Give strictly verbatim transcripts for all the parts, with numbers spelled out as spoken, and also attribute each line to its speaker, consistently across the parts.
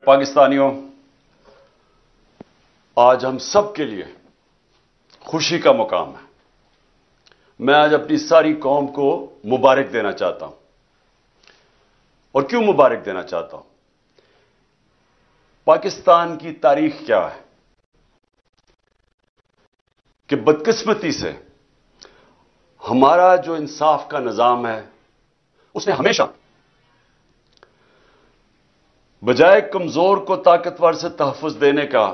Speaker 1: پاکستانیوں، آج ہم سب کے لیے خوشی کا مقام ہے۔ میں آج اپنی ساری قوم کو مبارک دینا چاہتا ہوں۔ اور کیوں مبارک دینا چاہتا ہوں؟ پاکستان کی تاریخ کیا ہے کہ بدقسمتی سے ہمارا جو انصاف کا نظام ہے اس نے ہمیشہ بجائے کمزور کو طاقتور سے تحفظ دینے کا،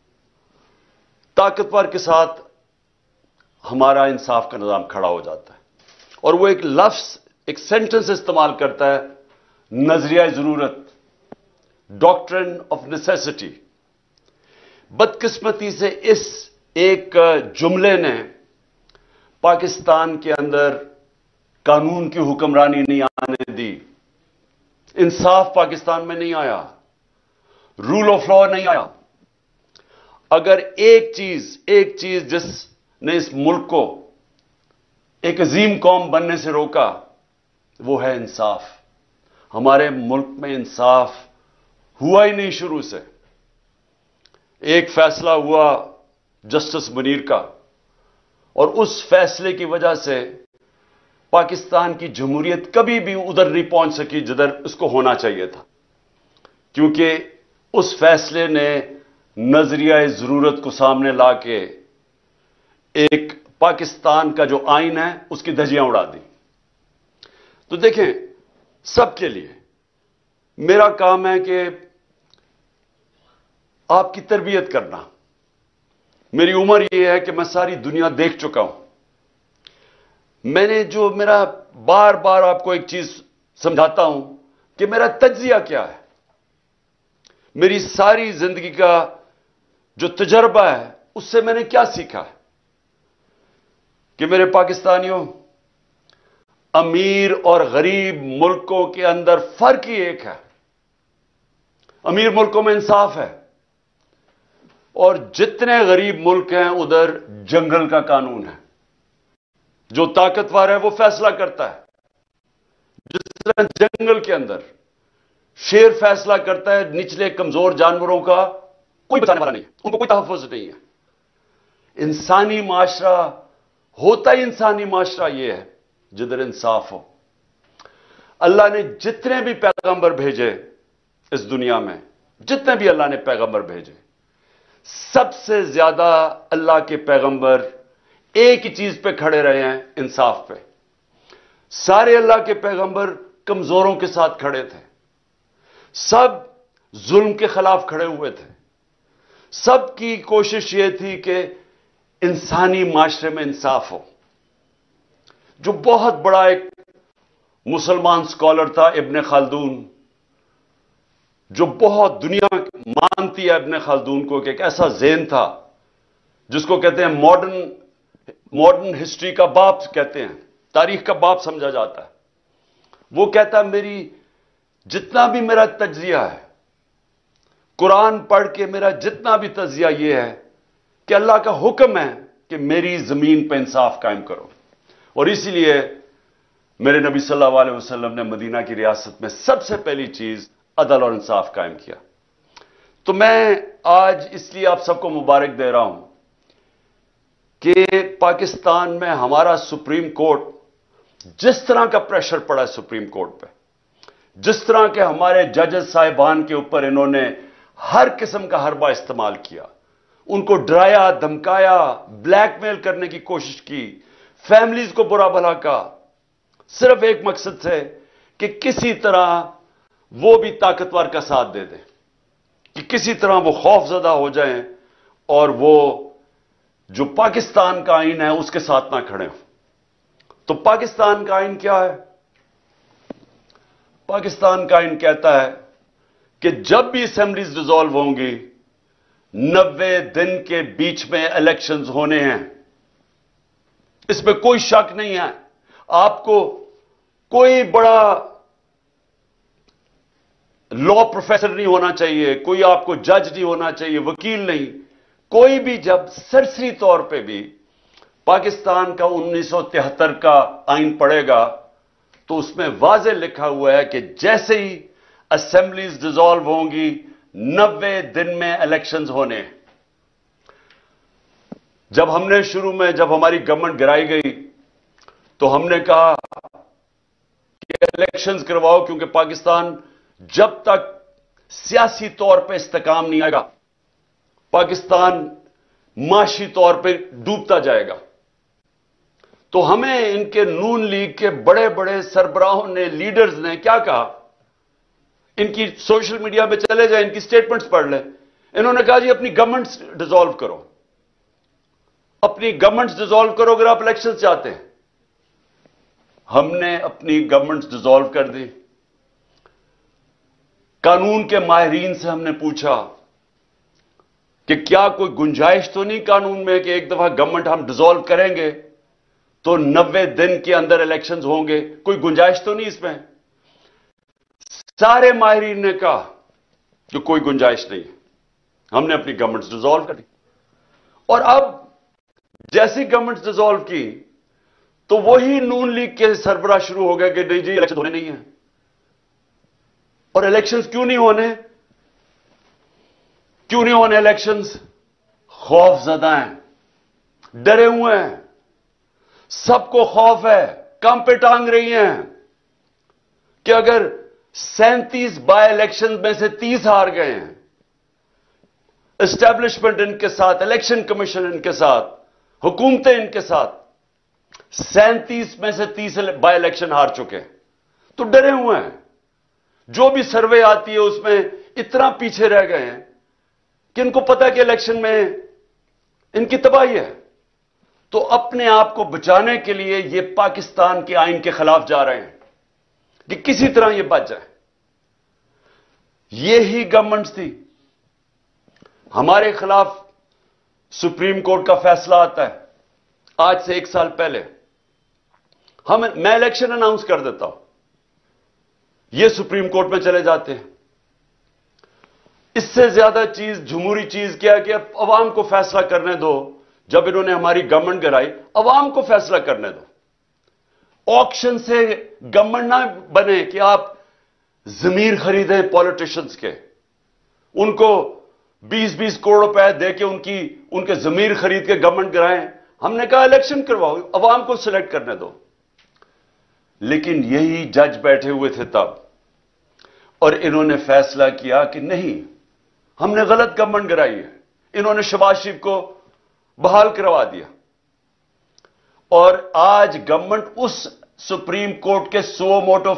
Speaker 1: طاقتور کے ساتھ ہمارا انصاف کا نظام کھڑا ہو جاتا ہے، اور وہ ایک لفظ، ایک سینٹنس استعمال کرتا ہے، نظریہ ضرورت، ڈاکٹرن آف نیسیسٹی۔ بدقسمتی سے اس ایک جملے نے پاکستان کے اندر قانون کی حکمرانی نہیں آنے دی، انصاف پاکستان میں نہیں آیا، رول آف لا نہیں آیا۔ اگر ایک چیز ایک چیز جس نے اس ملک کو ایک عظیم قوم بننے سے روکا، وہ ہے انصاف۔ ہمارے ملک میں انصاف ہوا ہی نہیں شروع سے۔ ایک فیصلہ ہوا جسٹس منیر کا، اور اس فیصلے کی وجہ سے پاکستان کی جمہوریت کبھی بھی ادھر نہیں پہنچ سکی جدھر اس کو ہونا چاہیے تھا، کیونکہ اس فیصلے نے نظریہ ضرورت کو سامنے لا کے ایک پاکستان کا جو آئین ہے اس کی دھجیاں اڑا دی۔ تو دیکھیں، سب کے لیے میرا کام ہے کہ آپ کی تربیت کرنا۔ میری عمر یہ ہے کہ میں ساری دنیا دیکھ چکا ہوں۔ میں نے جو میرا بار بار آپ کو ایک چیز سمجھاتا ہوں کہ میرا تجزیہ کیا ہے، میری ساری زندگی کا جو تجربہ ہے اس سے میں نے کیا سیکھا ہے کہ میرے پاکستانیوں، امیر اور غریب ملکوں کے اندر فرق ہی ایک ہے۔ امیر ملکوں میں انصاف ہے، اور جتنے غریب ملک ہیں ادھر جنگل کا قانون ہے۔ جو طاقتور ہے وہ فیصلہ کرتا ہے، جس طرح جنگل کے اندر شیر فیصلہ کرتا ہے، نچلے کمزور جانوروں کا کوئی بچانے والا نہیں ہے، ان کو کوئی تحفظ نہیں ہے۔ انسانی معاشرہ ہوتا ہی انسانی معاشرہ یہ ہے جدھر انصاف ہو۔ اللہ نے جتنے بھی پیغمبر بھیجے اس دنیا میں، جتنے بھی اللہ نے پیغمبر بھیجے، سب سے زیادہ اللہ کے پیغمبر ایک ہی چیز پہ کھڑے رہے ہیں، انصاف پہ۔ سارے اللہ کے پیغمبر کمزوروں کے ساتھ کھڑے تھے، سب ظلم کے خلاف کھڑے ہوئے تھے، سب کی کوشش یہ تھی کہ انسانی معاشرے میں انصاف ہو۔ جو بہت بڑا ایک مسلمان سکالر تھا ابن خلدون، جو بہت دنیا مانتی ہے ابن خلدون کو کہ ایک ایسا ذہن تھا جس کو کہتے ہیں ماڈرن ماڈرن ہسٹری کا باپ کہتے ہیں، تاریخ کا باپ سمجھا جاتا ہے۔ وہ کہتا ہے میری جتنا بھی میرا تجزیہ ہے، قرآن پڑھ کے میرا جتنا بھی تجزیہ یہ ہے کہ اللہ کا حکم ہے کہ میری زمین پہ انصاف قائم کرو، اور اسی لیے میرے نبی صلی اللہ علیہ وسلم نے مدینہ کی ریاست میں سب سے پہلی چیز عدل اور انصاف قائم کیا۔ تو میں آج اس لیے آپ سب کو مبارک دے رہا ہوں کہ پاکستان میں ہمارا سپریم کورٹ، جس طرح کا پریشر پڑا ہے سپریم کورٹ پہ، جس طرح کے ہمارے ججز صاحبان کے اوپر انہوں نے ہر قسم کا حربہ استعمال کیا، ان کو ڈرایا، دھمکایا، بلیک میل کرنے کی کوشش کی، فیملیز کو برا بھلا کہا، صرف ایک مقصد سے کہ کسی طرح وہ بھی طاقتور کا ساتھ دے دیں، کہ کسی طرح وہ خوف زدہ ہو جائیں اور وہ جو پاکستان کا آئین ہے اس کے ساتھ نہ کھڑے ہوں۔ تو پاکستان کا آئین کیا ہے؟ پاکستان کا آئین کہتا ہے کہ جب بھی اسمبلیز ڈیزالو ہوں گی، نوے دن کے بیچ میں الیکشنز ہونے ہیں۔ اس میں کوئی شک نہیں ہے۔ آپ کو کوئی بڑا لا پروفیسر نہیں ہونا چاہیے، کوئی آپ کو جج نہیں ہونا چاہیے، وکیل نہیں، کوئی بھی جب سرسری طور پہ بھی پاکستان کا انیس سو تہتر کا آئین پڑھے گا تو اس میں واضح لکھا ہوا ہے کہ جیسے ہی اسمبلیز ڈیزالو ہوں گی، नब्बे दिन में इलेक्शंस होने। जब हमने शुरू में जब हमारी गवर्नमेंट गिराई गई तो हमने कहा कि इलेक्शंस करवाओ, क्योंकि पाकिस्तान जब तक सियासी तौर पे इस्तेकाम नहीं आएगा, पाकिस्तान माशी तौर पे डूबता जाएगा। तो हमें इनके नून लीग के बड़े बड़े सरबराहों ने, लीडर्स ने क्या कहा, इनकी सोशल मीडिया पे चले जाए, इनकी स्टेटमेंट्स पढ़ लें। इन्होंने कहा जी अपनी गवर्नमेंट्स डिसॉल्व करो, अपनी गवर्नमेंट्स डिसॉल्व करो अगर आप इलेक्शन चाहते हैं। हमने अपनी गवर्नमेंट्स डिसॉल्व कर दी। कानून के माहिरीन से हमने पूछा कि क्या कोई गुंजाइश तो नहीं कानून में कि एक दफा गवर्नमेंट हम डिसॉल्व करेंगे तो नब्बे दिन के अंदर इलेक्शंस होंगे, कोई गुंजाइश तो नहीं इसमें? सारे माहिरीन ने कहा कि कोई गुंजाइश नहीं है। हमने अपनी गवर्नमेंट डिसॉल्व कर दी। और अब जैसी गवर्नमेंट डिसॉल्व की तो वही नून लीग के सरबराह शुरू हो गए कि नहीं जी इलेक्शन होने नहीं है। और इलेक्शंस क्यों नहीं होने? क्यों नहीं होने इलेक्शंस? खौफजदा हैं, डरे हुए हैं, सबको खौफ है, कम पे टांग रही हैं कि अगर सैंतीस बाय इलेक्शन में से तीस हार गए हैं, एस्टैब्लिशमेंट इनके साथ, इलेक्शन कमीशन इनके साथ, हुकूमतें इनके साथ, सैंतीस में से तीस बाय इलेक्शन हार चुके हैं, तो डरे हुए हैं। जो भी सर्वे आती है उसमें इतना पीछे रह गए हैं कि इनको पता है कि इलेक्शन में इनकी तबाही है। तो अपने आप को बचाने के लिए ये पाकिस्तान के आइन के खिलाफ जा रहे हैं कि किसी तरह ये बच जाए। ये ही गवर्नमेंट थी। हमारे खिलाफ सुप्रीम कोर्ट का फैसला आता है आज से एक साल पहले, हम मैं इलेक्शन अनाउंस कर देता हूं, ये सुप्रीम कोर्ट में चले जाते हैं। इससे ज्यादा चीज, जमहूरी चीज क्या है कि अब अवाम को फैसला करने दो। जब इन्होंने हमारी गवर्नमेंट गिराई, अवाम को फैसला करने दो। ऑक्शन से गवर्नमेंट ना बने कि आप जमीर खरीदें पॉलिटिशियंस के, उनको बीस बीस करोड़ रुपए देके उनकी उनके जमीर खरीद के गवर्नमेंट गिराएं। हमने कहा इलेक्शन करवाओ, अवाम को सिलेक्ट करने दो। लेकिन यही जज बैठे हुए थे तब, और इन्होंने फैसला किया कि नहीं, हमने गलत गवर्नमेंट गिराई है। इन्होंने शहबाज शरीफ को बहाल करवा दिया। और आज गवर्नमेंट उस सुप्रीम कोर्ट के सो मोटो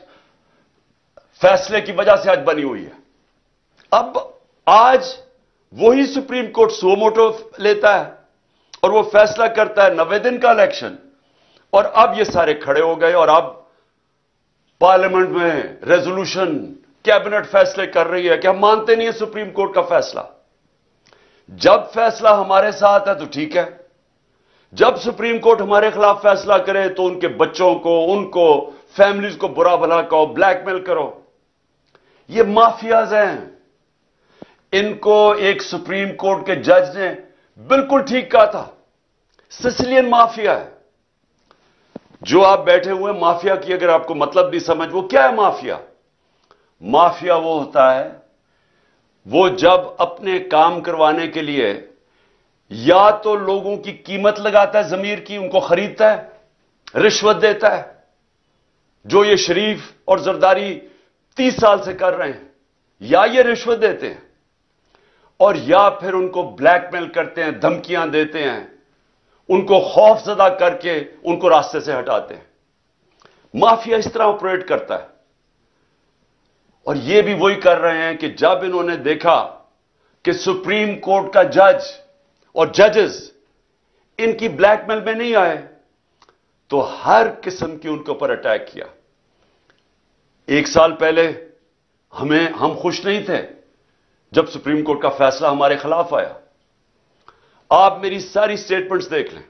Speaker 1: फैसले की वजह से आज बनी हुई है। अब आज वही सुप्रीम कोर्ट सो मोटो लेता है और वो फैसला करता है नब्बे दिन का इलेक्शन। और अब ये सारे खड़े हो गए और अब पार्लियामेंट में रेजोल्यूशन, कैबिनेट फैसले कर रही है कि हम मानते नहीं है सुप्रीम कोर्ट का फैसला। जब फैसला हमारे साथ है तो ठीक है, जब सुप्रीम कोर्ट हमारे खिलाफ फैसला करे तो उनके बच्चों को, उनको, फैमिलीज को बुरा भला कहो, ब्लैकमेल करो। ये माफियाज हैं। इनको एक सुप्रीम कोर्ट के जज ने बिल्कुल ठीक कहा था, सिसिलियन माफिया है। जो आप बैठे हुए माफिया की अगर आपको मतलब नहीं समझ, वो क्या है माफिया? माफिया वो होता है, वो जब अपने काम करवाने के लिए या तो लोगों की कीमत लगाता है, जमीर की, उनको खरीदता है, रिश्वत देता है, जो ये शरीफ और जरदारी तीस साल से कर रहे हैं, या ये रिश्वत देते हैं, और या फिर उनको ब्लैकमेल करते हैं, धमकियां देते हैं, उनको खौफजदा करके उनको रास्ते से हटाते हैं। माफिया इस तरह ऑपरेट करता है। और ये भी वही कर रहे हैं कि जब इन्होंने देखा कि सुप्रीम कोर्ट का जज और जजेस इनकी ब्लैकमेल में नहीं आए, तो हर किस्म की उनके ऊपर अटैक किया। एक साल पहले हमें हम खुश नहीं थे जब सुप्रीम कोर्ट का फैसला हमारे खिलाफ आया। आप मेरी सारी स्टेटमेंट्स देख लें।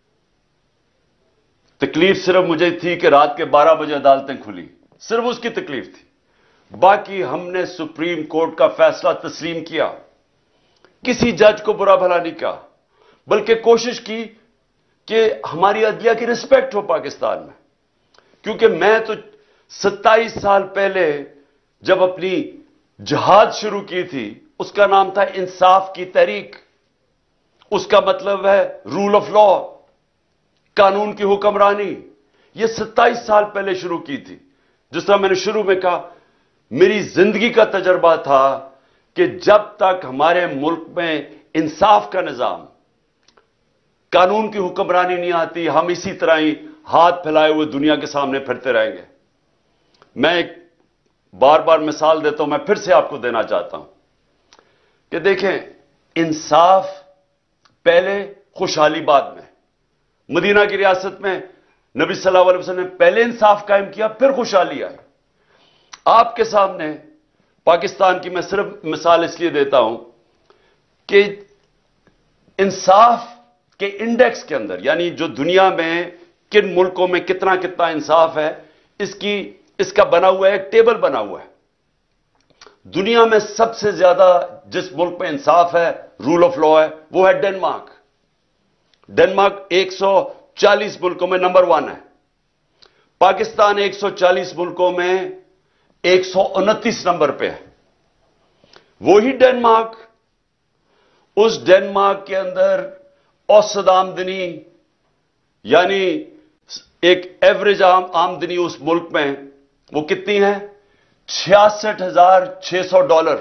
Speaker 1: तकलीफ सिर्फ मुझे थी कि रात के बारह बजे अदालतें खुली, सिर्फ उसकी तकलीफ थी। बाकी हमने सुप्रीम कोर्ट का फैसला तस्लीम किया, किसी जज को बुरा भला नहीं कहा, बल्कि कोशिश की कि हमारी अदलिया की रिस्पेक्ट हो पाकिस्तान में। क्योंकि मैं तो सत्ताईस साल पहले जब अपनी جہاد شروع کی تھی اس کا نام تھا انصاف کی تحریک. اس کا مطلب ہے رول آف لا، قانون کی حکمرانی. یہ ستائیس سال پہلے شروع کی تھی. جس طرح میں نے شروع میں کہا، میری زندگی کا تجربہ تھا کہ جب تک ہمارے ملک میں انصاف کا نظام، قانون کی حکمرانی نہیں آتی، ہم اسی طرح ہی ہاتھ پھیلائے ہوئے دنیا کے سامنے پھرتے رہیں گے. میں ایک بار بار مثال دیتا ہوں، میں پھر سے آپ کو دینا چاہتا ہوں کہ دیکھیں، انصاف پہلے، خوشحالی بعد میں. مدینہ کی ریاست میں نبی صلی اللہ علیہ وسلم نے پہلے انصاف قائم کیا، پھر خوشحالی آئی. آپ کے سامنے پاکستان کی میں صرف مثال اس لیے دیتا ہوں کہ انصاف کے انڈیکس کے اندر، یعنی جو دنیا میں کن ملکوں میں کتنا کتنا انصاف ہے، اس کی اس کا بنا ہوا ہے، ایک ٹیبل بنا ہوا ہے. دنیا میں سب سے زیادہ جس ملک میں انصاف ہے، رول آف لا ہے، وہ ہے ڈنمارک. ڈنمارک ایک سو چالیس ملکوں میں نمبر ون ہے. پاکستان ایک سو چالیس ملکوں میں ایک سو انتیس نمبر پہ ہے. وہی ڈنمارک، اس ڈنمارک کے اندر اوسط آمدنی، یعنی ایک ایوریج آمدنی اس ملک میں وہ کتنی ہے؟ چھیاسٹھ ہزار چھ سو ڈالر.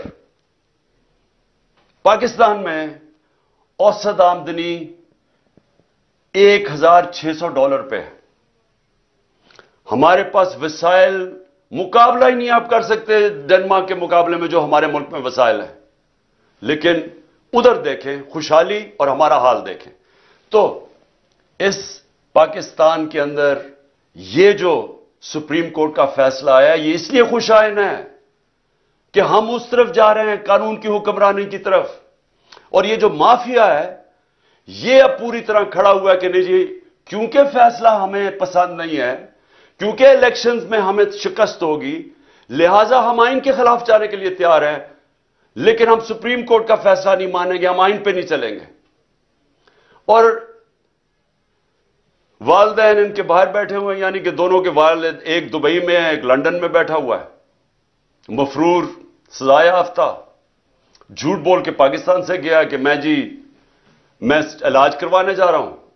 Speaker 1: پاکستان میں اوسط آمدنی ایک ہزار چھ سو ڈالر پہ ہے. ہمارے پاس وسائل مقابلہ ہی نہیں آپ کر سکتے ڈنمارک کے مقابلے میں جو ہمارے ملک میں وسائل ہیں. لیکن ادھر دیکھیں خوشحالی اور ہمارا حال دیکھیں. تو اس پاکستان کے اندر یہ جو سپریم کورٹ کا فیصلہ آیا، یہ اس لیے خوشائن ہے کہ ہم اس طرف جا رہے ہیں، قانون کی حکمرانی کی طرف. اور یہ جو مافیا ہے یہ اب پوری طرح کھڑا ہوا ہے کہ نہیں جی، کیونکہ فیصلہ ہمیں پسند نہیں ہے، کیونکہ الیکشنز میں ہمیں شکست ہوگی، لہذا ہم آئین کے خلاف جانے کے لیے تیار ہیں، لیکن ہم سپریم کورٹ کا فیصلہ نہیں مانیں گے، ہم آئین پہ نہیں چلیں گے. اور والدین ان کے باہر بیٹھے ہوئے ہیں، یعنی کہ دونوں کے والد، ایک دبئی میں ہے، ایک لندن میں بیٹھا ہوا ہے، مفرور، سزا یافتہ، جھوٹ بول کے پاکستان سے گیا کہ میں جی میں علاج کروانے جا رہا ہوں.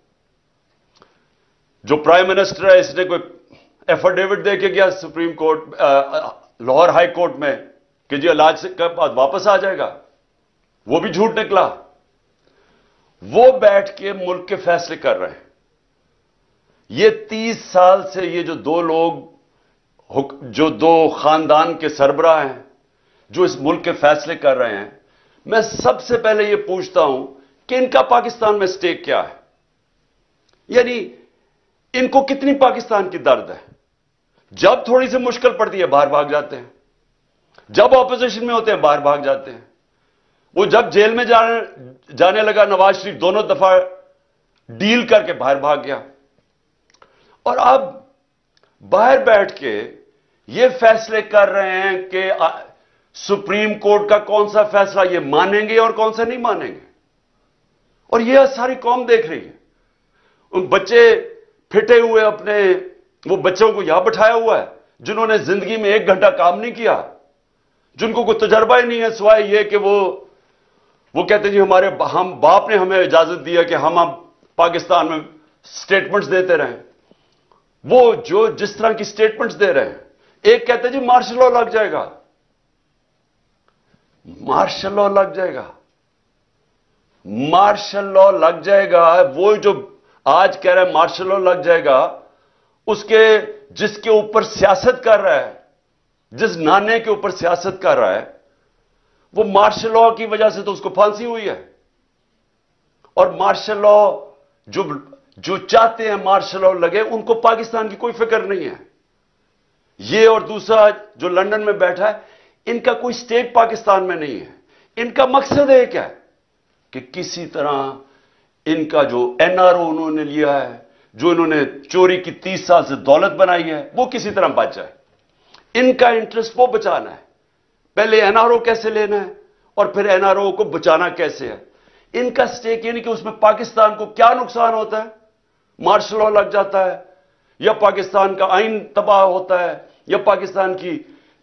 Speaker 1: جو پرائم منسٹر ہے اس نے کوئی ایفیڈیوٹ دے کے گیا supreme court, Lahore high court میں کہ جی علاج سے کے بعد واپس آ جائے گا، وہ بھی جھوٹ نکلا. وہ بیٹھ کے ملک کے فیصلے کر رہے ہیں. یہ تیس سال سے یہ جو دو لوگ، جو دو خاندان کے سربراہ ہیں جو اس ملک کے فیصلے کر رہے ہیں، میں سب سے پہلے یہ پوچھتا ہوں کہ ان کا پاکستان میں سٹیک کیا ہے؟ یعنی ان کو کتنی پاکستان کی درد ہے؟ جب تھوڑی سی مشکل پڑتی ہے باہر بھاگ جاتے ہیں، جب اپوزیشن میں ہوتے ہیں باہر بھاگ جاتے ہیں. وہ جب جیل میں جانے جانے لگا نواز شریف دونوں دفعہ ڈیل کر کے باہر بھاگ گیا. اور اب باہر بیٹھ کے یہ فیصلے کر رہے ہیں کہ سپریم کورٹ کا کون سا فیصلہ یہ مانیں گے اور کون سا نہیں مانیں گے. اور یہ ساری قوم دیکھ رہی ہے. ان بچے پھٹے ہوئے اپنے، وہ بچوں کو یہاں بٹھایا ہوا ہے جنہوں نے زندگی میں ایک گھنٹہ کام نہیں کیا، جن کو کوئی تجربہ ہی نہیں ہے سوائے یہ کہ وہ وہ کہتے ہیں جی ہمارے ہم باپ نے ہمیں اجازت دیا کہ ہم اب پاکستان میں سٹیٹمنٹس دیتے رہیں. وہ جو جس طرح کی سٹیٹمنٹس دے رہے ہیں، ایک کہتے ہیں جی مارشل لا لگ جائے گا، مارشل لا لگ جائے گا، مارشل لا لگ جائے گا. وہ جو آج کہہ رہے ہیں مارشل لا لگ جائے گا، اس کے جس کے اوپر سیاست کر رہا ہے، جس نانے کے اوپر سیاست کر رہا ہے، وہ مارشل لا کی وجہ سے تو اس کو پھانسی ہوئی ہے. اور مارشل لا جو جو چاہتے ہیں مارشل لا لگے، ان کو پاکستان کی کوئی فکر نہیں ہے. یہ اور دوسرا جو لندن میں بیٹھا ہے، ان کا کوئی سٹیک پاکستان میں نہیں ہے. ان کا مقصد ایک ہے کہ کسی طرح ان کا جو این آر او انہوں نے لیا ہے، جو انہوں نے چوری کی تیس سال سے دولت بنائی ہے، وہ کسی طرح بچ جائے. ان کا انٹرسٹ وہ بچانا ہے. پہلے این آر او کیسے لینا ہے اور پھر این آر او کو بچانا کیسے ہے. ان کا سٹیک یعنی کہ اس میں پاکستان کو کیا نقصان ہوتا ہے؟ مارشل لا لگ جاتا ہے، یا پاکستان کا آئین تباہ ہوتا ہے، یا پاکستان کی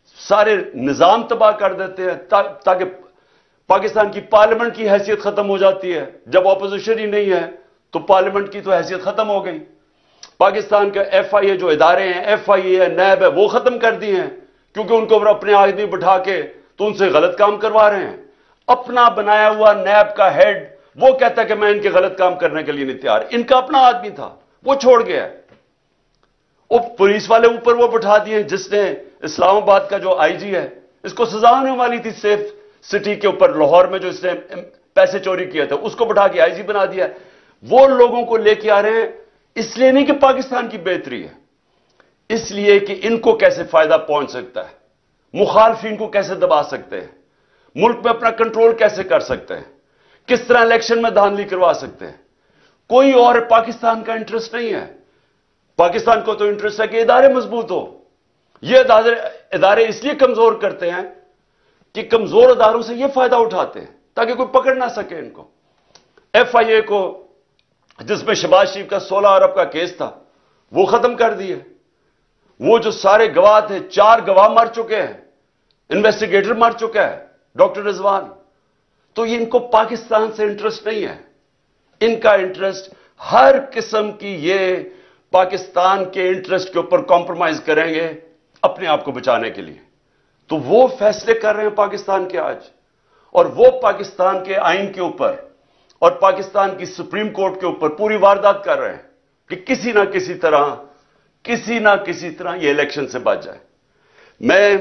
Speaker 1: سارے نظام تباہ کر دیتے ہیں تاکہ پاکستان کی پارلیمنٹ کی حیثیت ختم ہو جاتی ہے. جب اپوزیشن ہی نہیں ہے تو پارلیمنٹ کی تو حیثیت ختم ہو گئی. پاکستان کا ایف آئی اے جو ادارے ہیں, ایف آئی اے ہے, نیب ہے, وہ ختم کر دی ہیں کیونکہ ان کو اپنے آدمی بٹھا کے تو ان سے غلط کام کروا رہے ہیں. اپنا بنایا ہوا نیب کا ہیڈ وہ کہتا ہے کہ میں ان کے غلط کام کرنے کے لیے نہیں تیار. ان کا اپنا آدمی تھا, وہ چھوڑ گیا ہے. وہ پولیس والے اوپر وہ بٹھا دیے جس نے اسلام آباد کا جو آئی جی ہے, اس کو سزا ہونے والی تھی سیف سٹی کے اوپر لاہور میں جو اس نے پیسے چوری کیے تھے, اس کو بٹھا کے آئی جی بنا دیا. وہ لوگوں کو لے کے آ رہے ہیں اس لیے نہیں کہ پاکستان کی بہتری ہے, اس لیے کہ ان کو کیسے فائدہ پہنچ سکتا ہے, مخالفین کو کیسے دبا سکتے ہیں, ملک میں اپنا کنٹرول کیسے کر سکتے ہیں, کس طرح الیکشن میں دھاندلی کروا سکتے ہیں. کوئی اور پاکستان کا انٹرسٹ نہیں ہے. پاکستان کو تو انٹرسٹ ہے کہ ادارے مضبوط ہو. یہ ادارے ادارے اس لیے کمزور کرتے ہیں کہ کمزور اداروں سے یہ فائدہ اٹھاتے ہیں تاکہ کوئی پکڑ نہ سکے ان کو. ایف آئی اے کو جس میں شہباز شریف کا سولہ ارب کا کیس تھا وہ ختم کر دیے. وہ جو سارے گواہ تھے, چار گواہ مر چکے ہیں, انویسٹیگیٹر مر چکا ہے ڈاکٹر رضوان. تو ان کو پاکستان سے انٹرسٹ نہیں ہے. ان کا انٹرسٹ ہر قسم کی یہ پاکستان کے انٹرسٹ کے اوپر کمپرومائز کریں گے اپنے آپ کو بچانے کے لیے. تو وہ فیصلے کر رہے ہیں پاکستان کے آج, اور وہ پاکستان کے آئین کے اوپر اور پاکستان کی سپریم کورٹ کے اوپر پوری واردات کر رہے ہیں کہ کسی نہ کسی طرح کسی نہ کسی طرح یہ الیکشن سے بچ جائے. میں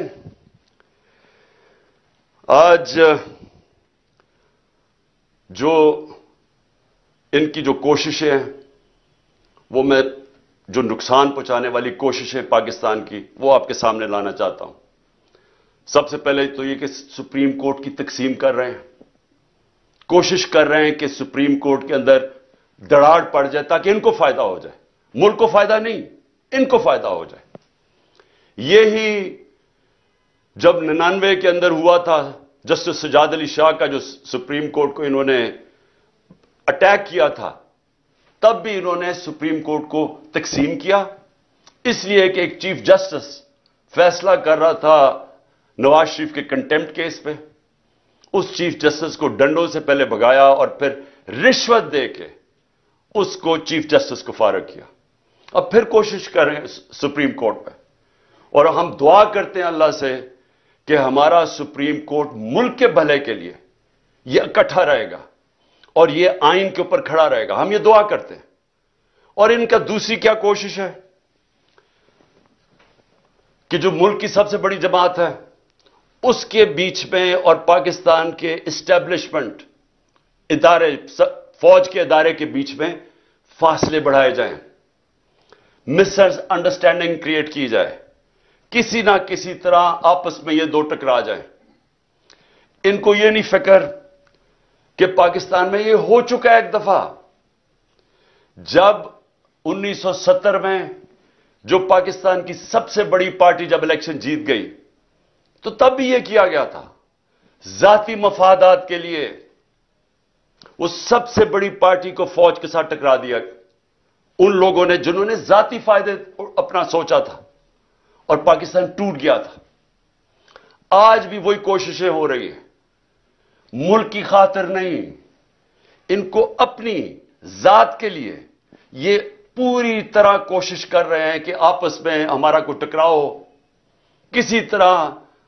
Speaker 1: آج جو ان کی جو کوششیں ہیں, وہ میں جو نقصان پہنچانے والی کوششیں پاکستان کی, وہ آپ کے سامنے لانا چاہتا ہوں. سب سے پہلے تو یہ کہ سپریم کورٹ کی تقسیم کر رہے ہیں, کوشش کر رہے ہیں کہ سپریم کورٹ کے اندر دراڑ پڑ جائے تاکہ ان کو فائدہ ہو جائے. ملک کو فائدہ نہیں, ان کو فائدہ ہو جائے. یہی جب ننانوے کے اندر ہوا تھا, جسٹس سجاد علی شاہ کا جو سپریم کورٹ کو انہوں نے اٹیک کیا تھا, تب بھی انہوں نے سپریم کورٹ کو تقسیم کیا, اس لیے کہ ایک چیف جسٹس فیصلہ کر رہا تھا نواز شریف کے کنٹیمپٹ کیس پہ. اس چیف جسٹس کو ڈنڈوں سے پہلے بھگایا اور پھر رشوت دے کے اس کو چیف جسٹس کو فارغ کیا. اب پھر کوشش کر رہے ہیں سپریم کورٹ پہ, اور ہم دعا کرتے ہیں اللہ سے کہ ہمارا سپریم کورٹ ملک کے بھلے کے لیے یہ اکٹھا رہے گا اور یہ آئین کے اوپر کھڑا رہے گا. ہم یہ دعا کرتے ہیں. اور ان کا دوسری کیا کوشش ہے کہ جو ملک کی سب سے بڑی جماعت ہے اس کے بیچ میں اور پاکستان کے اسٹیبلشمنٹ ادارے, فوج کے ادارے کے بیچ میں فاصلے بڑھائے جائیں, مس انڈرسٹینڈنگ کریٹ کی جائے, کسی نہ کسی طرح آپس میں یہ دو ٹکرا جائیں. ان کو یہ نہیں فکر کہ پاکستان میں یہ ہو چکا ہے ایک دفعہ. جب انیس سو ستر میں جو پاکستان کی سب سے بڑی پارٹی جب الیکشن جیت گئی تو تب بھی یہ کیا گیا تھا ذاتی مفادات کے لیے. وہ سب سے بڑی پارٹی کو فوج کے ساتھ ٹکرا دیا ان لوگوں نے جنہوں نے ذاتی فائدے اپنا سوچا تھا, اور پاکستان ٹوٹ گیا تھا. آج بھی وہی کوششیں ہو رہی ہیں, ملک کی خاطر نہیں, ان کو اپنی ذات کے لیے یہ پوری طرح کوشش کر رہے ہیں کہ آپس میں ہمارا کوئی ٹکراؤ ہو, کسی طرح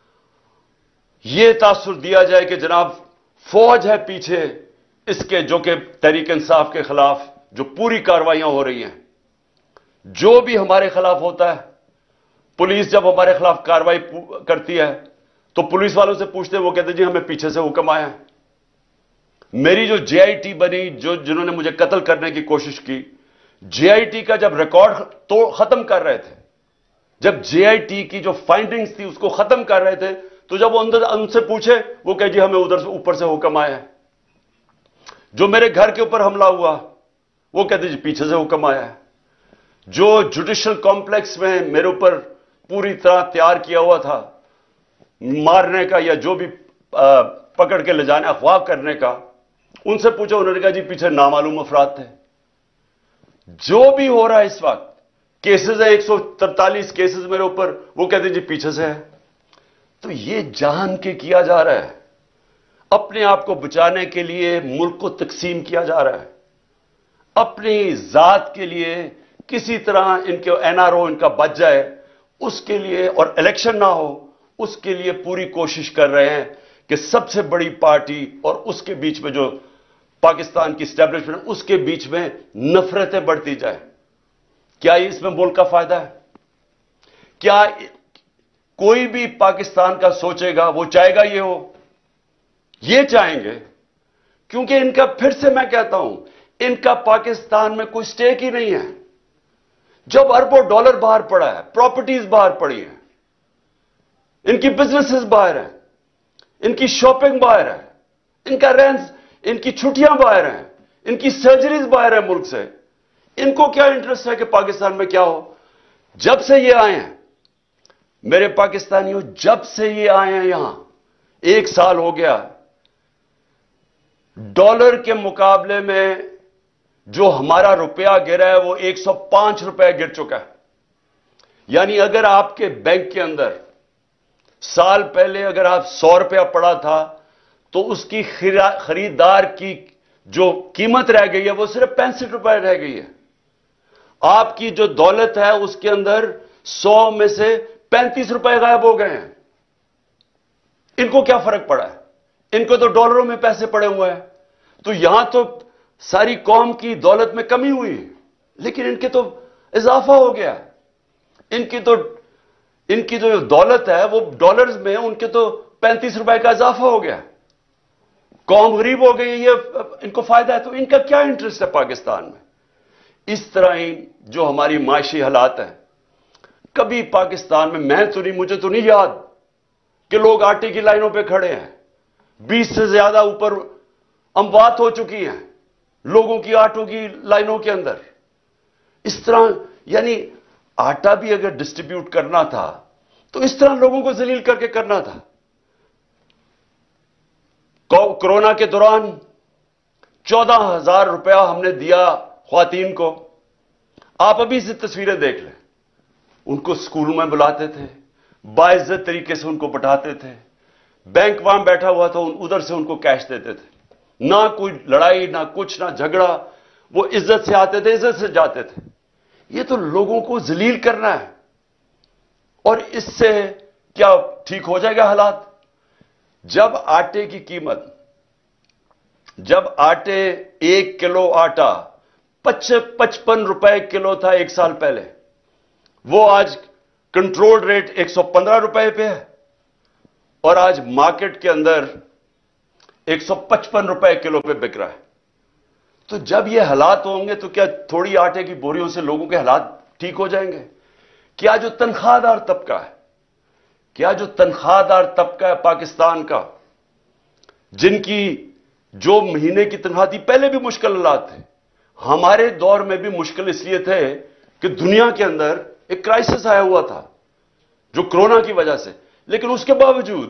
Speaker 1: یہ تاثر دیا جائے کہ جناب فوج ہے پیچھے اس کے, جو کہ تحریک انصاف کے خلاف جو پوری کارروائیاں ہو رہی ہیں. جو بھی ہمارے خلاف ہوتا ہے, پولیس جب ہمارے خلاف کارروائی کرتی ہے تو پولیس والوں سے پوچھتے ہیں, وہ کہتے ہیں جی ہمیں پیچھے سے حکم آیا ہے. میری جو جے آئی ٹی بنی, جو جنہوں نے مجھے قتل کرنے کی کوشش کی, جے آئی ٹی کا جب ریکارڈ تو ختم کر رہے تھے, جب جے آئی ٹی کی جو فائنڈنگز تھی اس کو ختم کر رہے تھے, تو جب وہ اندر ان سے پوچھے وہ کہ جی ہمیں ادھر سے اوپر سے حکم آیا ہے. جو میرے گھر کے اوپر حملہ ہوا وہ کہتے جی پیچھے سے حکم آیا ہے. جو جوڈیشل کمپلیکس میں میرے اوپر پوری طرح تیار کیا ہوا تھا مارنے کا یا جو بھی پکڑ کے لے جانے اغوا کرنے کا, ان سے پوچھا, انہوں نے کہا جی پیچھے نامعلوم افراد تھے. جو بھی ہو رہا ہے اس وقت, کیسز ہے ایک سو ترتالیس کیسز میرے اوپر, وہ کہتے ہیں جی پیچھے سے ہے. تو یہ جان کے کیا جا رہا ہے، اپنے آپ کو بچانے کے لیے ملک کو تقسیم کیا جا رہا ہے، اپنی ذات کے لیے کسی طرح ان کے این آر او ان کا بچ جائے اس کے لیے، اور الیکشن نہ ہو اس کے لیے پوری کوشش کر رہے ہیں کہ سب سے بڑی پارٹی اور اس کے بیچ میں جو پاکستان کی اسٹیبلشمنٹ اس کے بیچ میں نفرتیں بڑھتی جائیں۔ کیا اس میں ملک کا فائدہ ہے؟ کیا کوئی بھی پاکستان کا سوچے گا وہ چاہے گا یہ ہو؟ یہ چاہیں گے، کیونکہ ان کا، پھر سے میں کہتا ہوں، ان کا پاکستان میں کوئی سٹیک ہی نہیں ہے۔ جب اربوں ڈالر باہر پڑا ہے، پراپرٹیز باہر پڑی ہیں، ان کی بزنسز باہر ہیں، ان کی شاپنگ باہر ہے، ان کا رینز، ان کی چھٹیاں باہر ہیں، ان کی سرجریز باہر ہیں ملک سے، ان کو کیا انٹرسٹ ہے کہ پاکستان میں کیا ہو؟ جب سے یہ آئے ہیں میرے پاکستانیوں، جب سے یہ آئے ہیں یہاں ایک سال ہو گیا، ڈالر کے مقابلے میں جو ہمارا روپیہ گرا ہے وہ ایک سو پانچ روپے گر چکا ہے۔ یعنی اگر آپ کے بینک کے اندر سال پہلے اگر آپ سو روپیہ پڑا تھا تو اس کی خریدار کی جو قیمت رہ گئی ہے وہ صرف پینسٹھ روپے رہ گئی ہے۔ آپ کی جو دولت ہے اس کے اندر سو میں سے پینتیس روپے غائب ہو گئے ہیں۔ ان کو کیا فرق پڑا ہے؟ ان کو تو ڈالروں میں پیسے پڑے ہوئے ہیں۔ تو یہاں تو ساری قوم کی دولت میں کمی ہوئی، لیکن ان کے تو اضافہ ہو گیا۔ ان کی تو ان کی جو دولت ہے وہ ڈالرز میں، ان کے تو پینتیس روپے کا اضافہ ہو گیا۔ قوم غریب ہو گئی، یہ ان کو فائدہ ہے۔ تو ان کا کیا انٹرسٹ ہے پاکستان میں؟ اس طرح ہی جو ہماری معاشی حالات ہیں، کبھی پاکستان میں، میں تو نہیں، مجھے تو نہیں یاد کہ لوگ آٹے کی لائنوں پہ کھڑے ہیں۔ بیس سے زیادہ اوپر اموات ہو چکی ہیں لوگوں کی آٹوں کی لائنوں کے اندر۔ اس طرح یعنی آٹا بھی اگر ڈسٹریبیوٹ کرنا تھا تو اس طرح لوگوں کو ذلیل کر کے کرنا تھا۔ کورونا کے دوران چودہ ہزار روپیہ ہم نے دیا خواتین کو۔ آپ ابھی سے تصویریں دیکھ لیں، ان کو اسکول میں بلاتے تھے، باعزت طریقے سے ان کو بٹھاتے تھے، بینک وہاں بیٹھا ہوا تھا، ادھر سے ان کو کیش دیتے تھے، نہ کوئی لڑائی، نہ کچھ، نہ جھگڑا، وہ عزت سے آتے تھے، عزت سے جاتے تھے۔ یہ تو لوگوں کو ذلیل کرنا ہے، اور اس سے کیا ٹھیک ہو جائے گا حالات؟ جب آٹے کی قیمت، جب آٹے ایک کلو آٹا پچپن روپے کلو تھا ایک سال پہلے، وہ آج کنٹرول ریٹ ایک سو پندرہ روپے پہ ہے، اور آج مارکیٹ کے اندر ایک سو پچپن روپے کلو پہ بک رہا ہے۔ تو جب یہ حالات ہوں گے تو کیا تھوڑی آٹے کی بوریوں سے لوگوں کے حالات ٹھیک ہو جائیں گے؟ کیا جو تنخواہ دار طبقہ ہے، کیا جو تنخواہ دار طبقہ ہے پاکستان کا، جن کی جو مہینے کی تنخواہ تھی، پہلے بھی مشکل حالات تھے، ہمارے دور میں بھی مشکل اس لیے تھے کہ دنیا کے اندر ایک کرائسس آیا ہوا تھا جو کرونا کی وجہ سے، لیکن اس کے باوجود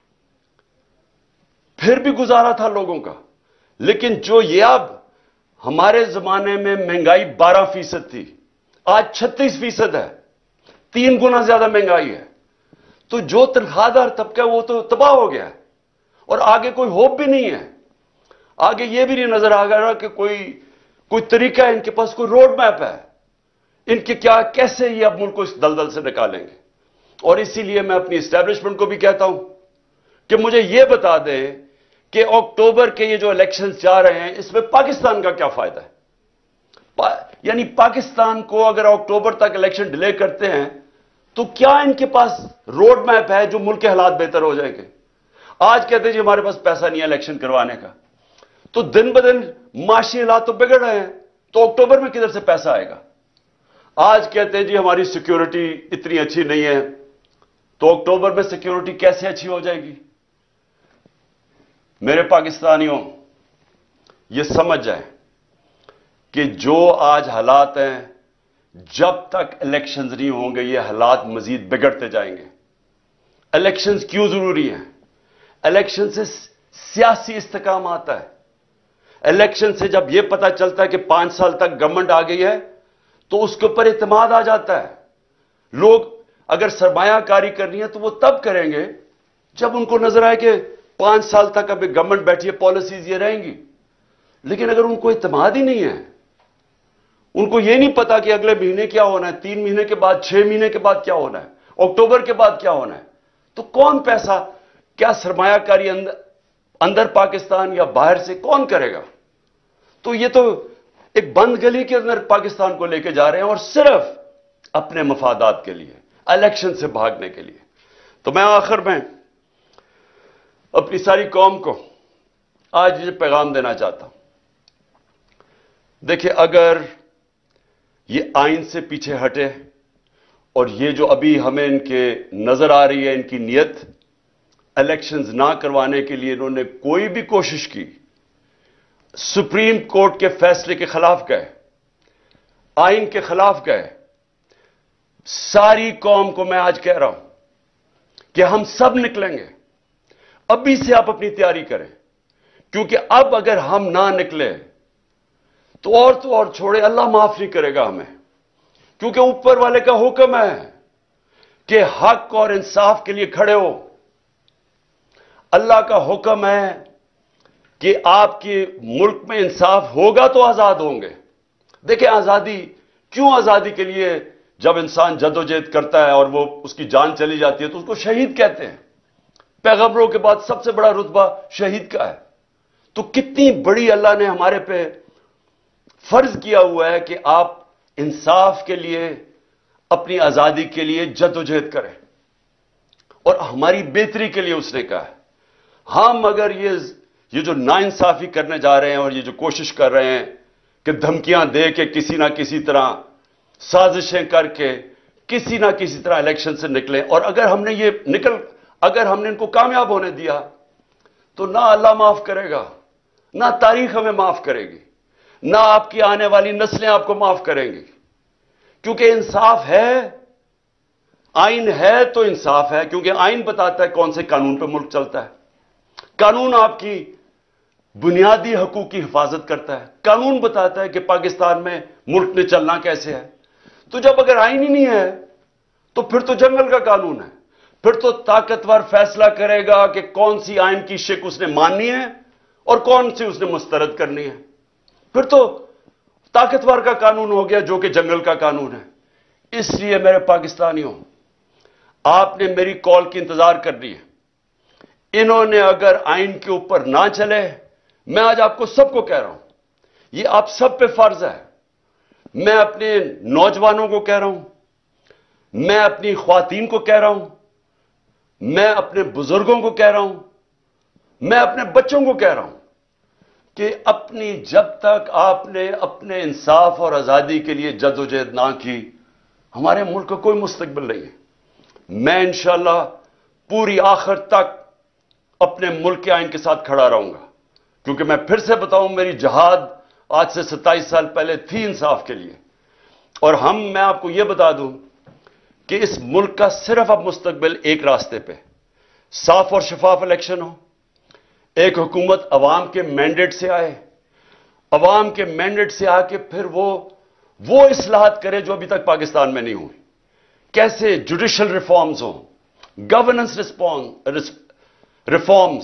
Speaker 1: پھر بھی گزارا تھا لوگوں کا۔ لیکن جو یہ اب ہمارے زمانے میں مہنگائی بارہ فیصد تھی، آج چھتیس فیصد ہے، تین گنا زیادہ مہنگائی ہے۔ تو جو تنخواہ دار طبقہ وہ تو تباہ ہو گیا ہے، اور آگے کوئی ہوپ بھی نہیں ہے۔ آگے یہ بھی نہیں نظر آ رہا کہ کوئی کوئی طریقہ ہے، ان کے پاس کوئی روڈ میپ ہے، ان کے کیا، کیسے یہ اب ملک کو اس دلدل سے نکالیں گے۔ اور اسی لیے میں اپنی اسٹیبلشمنٹ کو بھی کہتا ہوں کہ مجھے یہ بتا دیں کہ اکتوبر کے یہ جو الیکشنز جا رہے ہیں، اس میں پاکستان کا کیا فائدہ ہے؟ پا یعنی پاکستان کو اگر اکتوبر تک الیکشن ڈیلے کرتے ہیں تو کیا ان کے پاس روڈ میپ ہے جو ملک کے حالات بہتر ہو جائیں گے؟ آج کہتے ہیں جی ہمارے پاس پیسہ نہیں ہے الیکشن کروانے کا، تو دن بدن معاشی حالات تو بگڑ رہے ہیں، تو اکتوبر میں کدھر سے پیسہ آئے گا؟ آج کہتے ہیں جی ہماری سیکیورٹی اتنی اچھی نہیں ہے، تو اکتوبر میں سیکیورٹی کیسے اچھی ہو جائے گی؟ میرے پاکستانیوں، یہ سمجھ جائیں کہ جو آج حالات ہیں، جب تک الیکشنز نہیں ہوں گے یہ حالات مزید بگڑتے جائیں گے۔ الیکشنز کیوں ضروری ہیں؟ الیکشن سے سیاسی استحکام آتا ہے۔ الیکشن سے جب یہ پتا چلتا ہے کہ پانچ سال تک گورنمنٹ آ گئی ہے تو اس کے اوپر اعتماد آ جاتا ہے۔ لوگ اگر سرمایہ کاری کرنی ہے تو وہ تب کریں گے جب ان کو نظر آئے کہ پانچ سال تک اب گورنمنٹ بیٹھی ہے، پالیسیز یہ رہیں گی، لیکن اگر ان کو اعتماد ہی نہیں ہے، ان کو یہ نہیں پتا کہ اگلے مہینے کیا ہونا ہے، تین مہینے کے بعد، چھ مہینے کے بعد کیا ہونا ہے، اکتوبر کے بعد کیا ہونا ہے، تو کون پیسہ، کیا سرمایہ کاری اندر, اندر پاکستان یا باہر سے کون کرے گا؟ تو یہ تو ایک بند گلی کے اندر پاکستان کو لے کے جا رہے ہیں، اور صرف اپنے مفادات کے لیے، الیکشن سے بھاگنے کے لیے۔ تو میں آخر میں اپنی ساری قوم کو آج یہ پیغام دینا چاہتا ہوں، دیکھیں اگر یہ آئین سے پیچھے ہٹے، اور یہ جو ابھی ہمیں ان کے نظر آ رہی ہے ان کی نیت، الیکشنز نہ کروانے کے لیے انہوں نے کوئی بھی کوشش کی، سپریم کورٹ کے فیصلے کے خلاف گئے، آئین کے خلاف گئے، ساری قوم کو میں آج کہہ رہا ہوں کہ ہم سب نکلیں گے، ابھی سے آپ اپنی تیاری کریں، کیونکہ اب اگر ہم نہ نکلے تو اور تو اور چھوڑے، اللہ معاف نہیں کرے گا ہمیں، کیونکہ اوپر والے کا حکم ہے کہ حق اور انصاف کے لیے کھڑے ہو۔ اللہ کا حکم ہے کہ آپ کے ملک میں انصاف ہوگا تو آزاد ہوں گے۔ دیکھیں آزادی، کیوں آزادی کے لیے جب انسان جدوجہد کرتا ہے اور وہ اس کی جان چلی جاتی ہے تو اس کو شہید کہتے ہیں۔ پیغمبروں کے بعد سب سے بڑا رتبہ شہید کا ہے۔ تو کتنی بڑی اللہ نے ہمارے پہ فرض کیا ہوا ہے کہ آپ انصاف کے لیے، اپنی آزادی کے لیے جدوجہد کریں، اور ہماری بہتری کے لیے اس نے کہا ہے۔ ہم اگر یہ یہ جو ناانصافی کرنے جا رہے ہیں اور یہ جو کوشش کر رہے ہیں کہ دھمکیاں دے کے کسی نہ کسی طرح سازشیں کر کے کسی نہ کسی طرح الیکشن سے نکلیں، اور اگر ہم نے یہ نکل اگر ہم نے ان کو کامیاب ہونے دیا تو نہ اللہ معاف کرے گا، نہ تاریخ ہمیں معاف کرے گی، نہ آپ کی آنے والی نسلیں آپ کو معاف کریں گی، کیونکہ انصاف ہے، آئین ہے تو انصاف ہے، کیونکہ آئین بتاتا ہے کون سے قانون پہ ملک چلتا ہے۔ قانون آپ کی بنیادی حقوق کی حفاظت کرتا ہے، قانون بتاتا ہے کہ پاکستان میں ملک میں چلنا کیسے ہے۔ تو جب اگر آئین ہی نہیں ہے تو پھر تو جنگل کا قانون ہے، پھر تو طاقتور فیصلہ کرے گا کہ کون سی آئین کی شک اس نے ماننی ہے اور کون سی اس نے مسترد کرنی ہے۔ پھر تو طاقتور کا قانون ہو گیا جو کہ جنگل کا قانون ہے۔ اس لیے میرے پاکستانیوں، آپ نے میری کال کی انتظار کرنی ہے۔ انہوں نے اگر آئین کے اوپر نہ چلے، میں آج آپ کو سب کو کہہ رہا ہوں، یہ آپ سب پہ فرض ہے۔ میں اپنے نوجوانوں کو کہہ رہا ہوں، میں اپنی خواتین کو کہہ رہا ہوں، میں اپنے بزرگوں کو کہہ رہا ہوں، میں اپنے بچوں کو کہہ رہا ہوں کہ اپنی جب تک آپ نے اپنے انصاف اور آزادی کے لیے جدوجہد نہ کی، ہمارے ملک کا کوئی مستقبل نہیں ہے۔ میں انشاءاللہ پوری آخر تک اپنے ملک کے آئین کے ساتھ کھڑا رہوں گا، کیونکہ میں پھر سے بتاؤں، میری جہاد آج سے ستائیس سال پہلے تھی انصاف کے لیے، اور ہم میں آپ کو یہ بتا دوں کہ اس ملک کا صرف اب مستقبل ایک راستے پہ، صاف اور شفاف الیکشن ہو، ایک حکومت عوام کے مینڈیٹ سے آئے، عوام کے مینڈیٹ سے آ کے پھر وہ وہ اصلاحات کرے جو ابھی تک پاکستان میں نہیں ہوئی۔ کیسے جوڈیشل ریفارمز ہوں، governance reforms,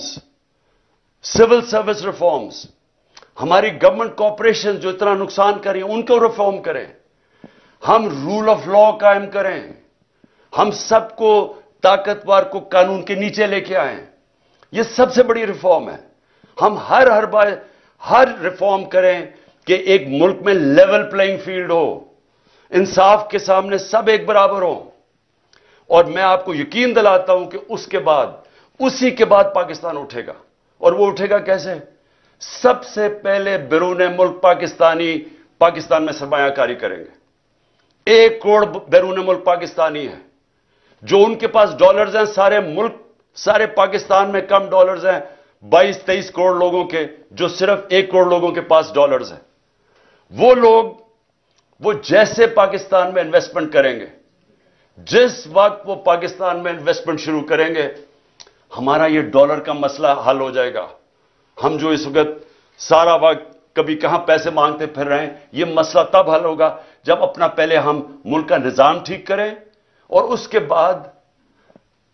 Speaker 1: civil service reforms, ہماری گورنمنٹ کارپوریشن جو اتنا نقصان کر رہی ہیں ان کو ریفارم کریں، ہم رول آف لا قائم کریں، ہم سب کو طاقتور کو قانون کے نیچے لے کے آئیں۔ یہ سب سے بڑی ریفارم ہے۔ ہم ہر ہر بار ہر ریفارم کریں کہ ایک ملک میں لیول پلینگ فیلڈ ہو، انصاف کے سامنے سب ایک برابر ہوں، اور میں آپ کو یقین دلاتا ہوں کہ اس کے بعد اسی کے بعد پاکستان اٹھے گا۔ اور وہ اٹھے گا کیسے؟ سب سے پہلے بیرون ملک پاکستانی پاکستان میں سرمایہ کاری کریں گے۔ ایک کروڑ بیرون ملک پاکستانی ہے، جو ان کے پاس ڈالرز ہیں، سارے ملک سارے پاکستان میں کم ڈالرز ہیں بائیس تیئیس کروڑ لوگوں کے، جو صرف ایک کروڑ لوگوں کے پاس ڈالرز ہیں۔ وہ لوگ وہ جیسے پاکستان میں انویسٹمنٹ کریں گے، جس وقت وہ پاکستان میں انویسٹمنٹ شروع کریں گے، ہمارا یہ ڈالر کا مسئلہ حل ہو جائے گا۔ ہم جو اس وقت سارا وقت کبھی کہاں پیسے مانگتے پھر رہے ہیں، یہ مسئلہ تب حل ہوگا جب اپنا پہلے ہم ملک کا نظام ٹھیک کریں، اور اس کے بعد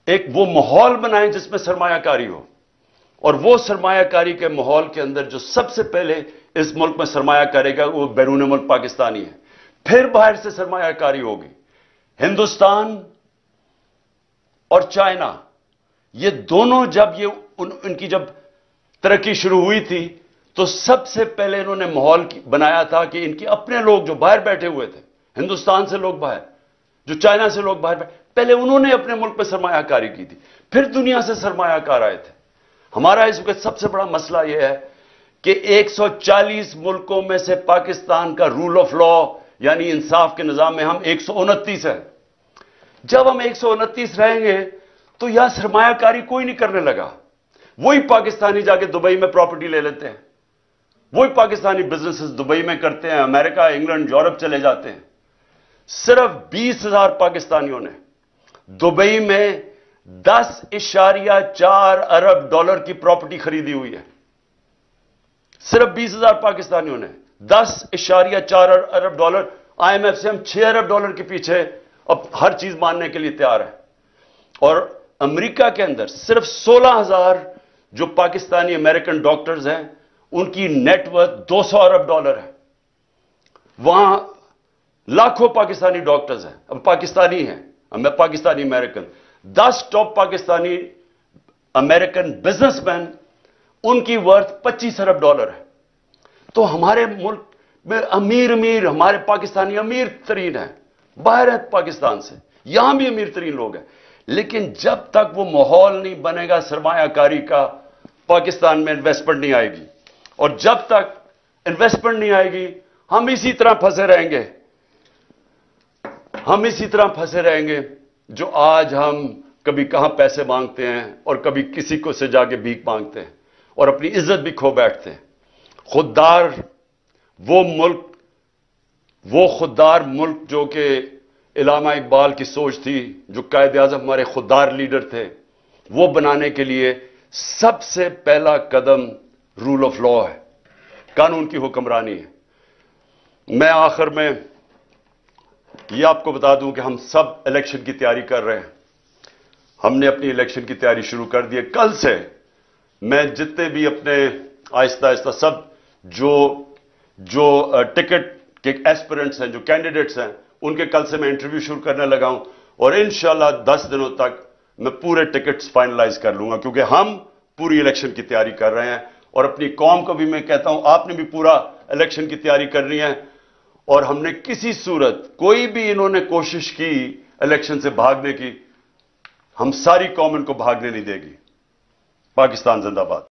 Speaker 1: ایک وہ ماحول بنائیں جس میں سرمایہ کاری ہو، اور وہ سرمایہ کاری کے ماحول کے اندر جو سب سے پہلے اس ملک میں سرمایہ کرے گا وہ بیرون ملک پاکستانی ہے، پھر باہر سے سرمایہ کاری ہوگی۔ ہندوستان اور چائنا، یہ دونوں جب یہ ان, ان کی جب ترقی شروع ہوئی تھی تو سب سے پہلے انہوں نے ماحول بنایا تھا کہ ان کے اپنے لوگ جو باہر بیٹھے ہوئے تھے، ہندوستان سے لوگ باہر، جو چائنا سے لوگ باہر بیٹھے، پہلے انہوں نے اپنے ملک میں سرمایہ کاری کی تھی، پھر دنیا سے سرمایہ کار آئے تھے۔ ہمارا اس وقت سب سے بڑا مسئلہ یہ ہے کہ ایک سو چالیس ملکوں میں سے پاکستان کا رول آف لا یعنی انصاف کے نظام میں ہم ایک سو انتیس ہیں۔ جب ہم ایک سو انتیس رہیں گے تو یہاں سرمایہ کاری کوئی نہیں کرنے لگا، وہی پاکستانی جا کے دبئی میں پراپرٹی لے لیتے ہیں، وہی پاکستانی بزنسز دبئی میں کرتے ہیں، امریکہ، انگلینڈ، یورپ چلے جاتے ہیں۔ صرف بیس ہزار پاکستانیوں نے دبئی میں دس اشاریہ چار ارب ڈالر کی پراپرٹی خریدی ہوئی ہے۔ صرف بیس ہزار پاکستانیوں نے دس اشاریہ چار ارب ڈالر، آئی ایم ایف سے ہم چھ ارب ڈالر کے پیچھے اب ہر چیز ماننے کے لیے تیار ہے۔ اور امریکہ کے اندر صرف سولہ ہزار جو پاکستانی امریکن ڈاکٹرز ہیں ان کی نیٹ ورتھ دو سو ارب ڈالر ہے۔ وہاں لاکھوں پاکستانی ڈاکٹرز ہیں، اب پاکستانی ہیں، پاکستانی امریکن، دس top Pakistani American businessman, ان کی ورتھ پچیس ارب ڈالر ہے۔ تو ہمارے ملک میں امیر امیر ہمارے پاکستانی امیر ترین ہیں، باہر ہے پاکستان سے، یہاں بھی امیر ترین لوگ ہیں، لیکن جب تک وہ ماحول نہیں بنے گا سرمایہ کاری کا، پاکستان میں انویسٹمنٹ نہیں آئے گی، اور جب تک انویسٹمنٹ نہیں آئے گی ہم اسی طرح پھنسے رہیں گے، ہم اسی طرح پھنسے رہیں گے جو آج ہم کبھی کہاں پیسے مانگتے ہیں اور کبھی کسی کو سے جا کے بھیک مانگتے ہیں اور اپنی عزت بھی کھو بیٹھتے ہیں۔ خوددار وہ ملک، وہ خوددار ملک جو کہ علامہ اقبال کی سوچ تھی، جو قائد اعظم ہمارے خوددار لیڈر تھے، وہ بنانے کے لیے سب سے پہلا قدم رول آف لا ہے، قانون کی حکمرانی ہے۔ میں آخر میں یہ آپ کو بتا دوں کہ ہم سب الیکشن کی تیاری کر رہے ہیں، ہم نے اپنی الیکشن کی تیاری شروع کر دی ہے۔ کل سے میں جتنے بھی اپنے آہستہ آہستہ سب جو جو ٹکٹ کے ایسپیرنٹس ہیں، جو کینڈیڈیٹس ہیں، ان کے کل سے میں انٹرویو شروع کرنے لگا ہوں، اور انشاءاللہ دس دنوں تک میں پورے ٹکٹس فائنلائز کر لوں گا، کیونکہ ہم پوری الیکشن کی تیاری کر رہے ہیں، اور اپنی قوم کو بھی میں کہتا ہوں آپ نے بھی پورا الیکشن کی تیاری کرنی ہے، اور ہم نے کسی صورت کوئی بھی انہوں نے کوشش کی الیکشن سے بھاگنے کی، ہم ساری قوم ان کو بھاگنے نہیں دے گی۔ پاکستان زندہ باد۔